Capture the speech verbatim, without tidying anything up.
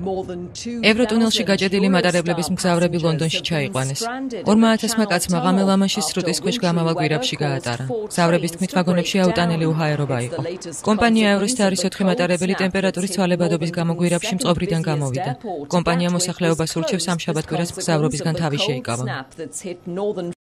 ევროტუნელში გაჭედილი მატარებლების მგზავრები ლონდონში ჩაიყვანეს. ორმა ათასმა კაცმა ღამე ლამანში სრუტის ქვეშ გამავალ გვირაბში გაატარა. მგზავრების თქმით, ვაგონებში აუტანელი უჰაერობა იყო. კომპანია ევროსტარის ოთხი მატარებელი ტემპერატურის ცვალებადობის გამო გვირაბში მწყობრიდან გამოვიდა. კომპანია მოსახლეობას ურჩევს ამ შაბათ-კვირას მგზავრობისგან თავი შეიკავა.